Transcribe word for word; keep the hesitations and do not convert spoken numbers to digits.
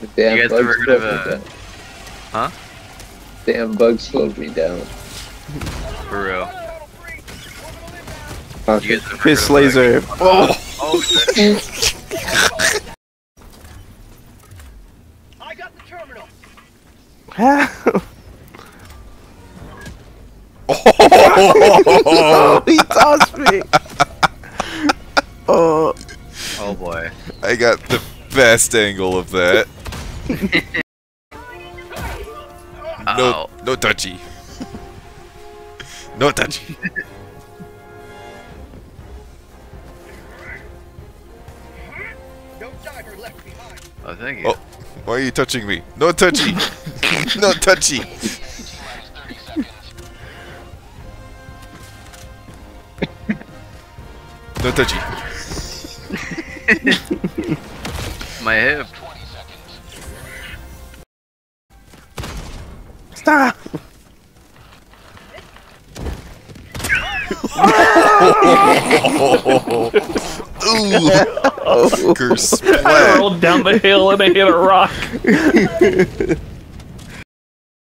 The damn you guys bugs ever heard slowed of me a... down. Huh? Damn bugs slowed me down. For real. Okay. You guys ever Piss heard of laser. a... Oh! Oh shit. I got the terminal. Oh, he tossed me. Oh. Oh boy. I got the best angle of that. No, no touchy. No touchy. No diver left behind. Oh, thank you. Oh, why are you touching me? No touchy. No touchy. No touchy. My hip. Stop. Ooh. Curse. I rolled down the hill and I hit a rock.